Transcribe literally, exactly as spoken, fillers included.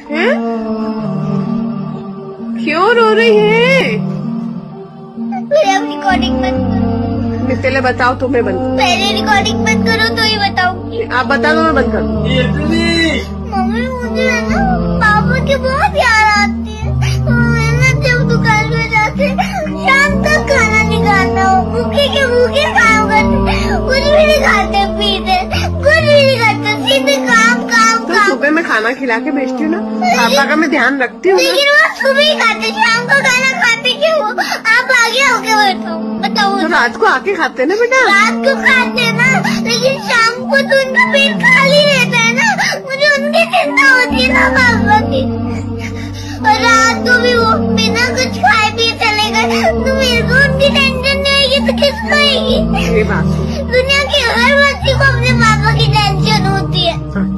हैं? क्यों रो रही है? रिकॉर्डिंग मत करो। पहले बताओ तो मैं बंद करूँ। पहले रिकॉर्डिंग मत करो तो ही बताऊंगी। आप बता दो मैं बंद कर दूँ। मम्मी मुझे है ना पापा की बहुत याद आती है। मैं ना जब दुकान में जाते शाम तक खाना नहीं खाता हूँ। भूखे के भूखे काम करते, कुछ भी नहीं खाते पीते, कुछ भी नहीं करते, सीधे काम काम तो काम। सुबह मैं खाना खिला के भेजती हूँ ना, पापा का मैं ध्यान रखती हूँ। लेकिन वो सुबह ही खाते, शाम को खाना खाते क्यों? आप आगे होके बैठो, बताओ। तो रात को आके खाते ना बेटा। रात को खाते ना, लेकिन शाम को तो उनका पेट खाली रहता है ना। मुझे उनकी चिंता होती है ना पापा की। और रात को भी वो बिना कुछ खाए पिए चले गए तो मेरे को उनकी टेंशन नहीं आएगी तो किसको आएगी? ये बात दुनिया की हर बच्ची को अपने पापा की टेंशन होती है।